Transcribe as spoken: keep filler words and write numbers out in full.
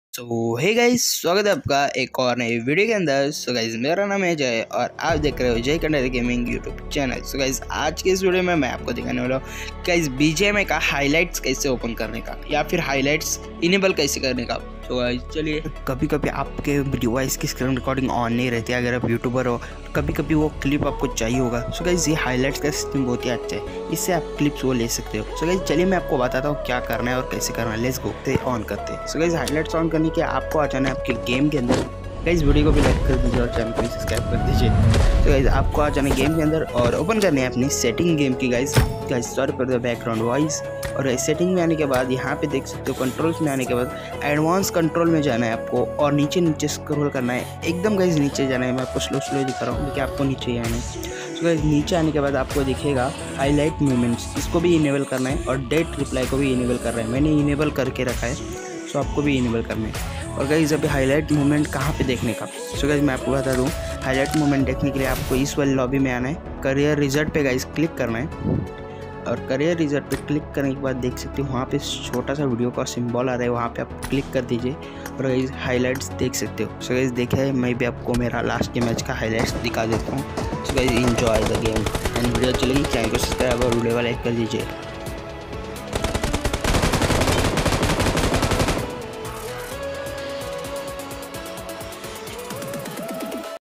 सो hey guys, स्वागत है आपका एक और नई वीडियो के अंदर। सो गाइस, मेरा नाम है जय और आप देख रहे हो जय कंडर gaming YouTube channel. So guys, आज के इस वीडियो में मैं आपको दिखाने वाला हूँ गाइस बीजीएमआई का हाइलाइट्स कैसे ओपन करने का या फिर हाइलाइट्स इनेबल कैसे करने का। तो गाइस चलिए, कभी कभी आपके डिवाइस की स्क्रीन रिकॉर्डिंग ऑन नहीं रहती अगर आप यूट्यूबर हो, कभी कभी वो क्लिप आपको चाहिए होगा। सो गाइस, ये हाइलाइट्स का सिस्टम बहुत ही अच्छा है, इससे आप क्लिप्स वो ले सकते हो। सो गाइस चलिए, मैं आपको बताता हूँ क्या करना है और कैसे करना है। लेट्स गो, ऑन करते हैं। सो गाइस, हाइलाइट्स ऑन करने के आपको आ जाना है आपके गेम के अंदर। गाइस वीडियो को भी लाइक कर दीजिए और चैनल को भी सब्सक्राइब कर दीजिए। तो गाइस आपको आ जाना है गेम के अंदर और ओपन करनी है अपनी सेटिंग गेम की। Guys guys sorry for the background voice. और सेटिंग में आने के बाद यहाँ पे देख सकते हो, कंट्रोल्स में आने के बाद एडवांस कंट्रोल में जाना है आपको और नीचे नीचे स्क्रॉल करना है एकदम। गाइस नीचे जाना है, मैं आपको स्लो स्लो दिखा रहा हूँ लेकिन आपको नीचे ही आना है। तो गाइस नीचे आने के बाद आपको दिखेगा हाईलाइट मूवमेंट्स, इसको भी इनेबल करना है और डेट रिप्लाई को भी इनेबल करना है। मैंने इनेबल करके रखा है, सो आपको भी इनेबल करना है। और गाइस अभी हाईलाइट मूवमेंट कहाँ पे देखने का, सो गाइस मैं आपको बता दूँ, हाईलाइट मूवमेंट देखने के लिए आपको इस वाली लॉबी में आना है, करियर रिजल्ट पे गाइस क्लिक करना है। और करियर रिजल्ट पे क्लिक करने के बाद देख सकते हो वहाँ पे छोटा सा वीडियो का सिंबल आ रहा है, वहाँ पे आप क्लिक कर दीजिए और गाइस हाईलाइट्स देख सकते हो। सो गाइस देखिए, मैं भी आपको मेरा लास्ट के मैच का हाईलाइट्स दिखा देता हूँ। So guys enjoy the game and video चलेगी, चैनल को सब्सक्राइब और वीडियो को लाइक कर दीजिए।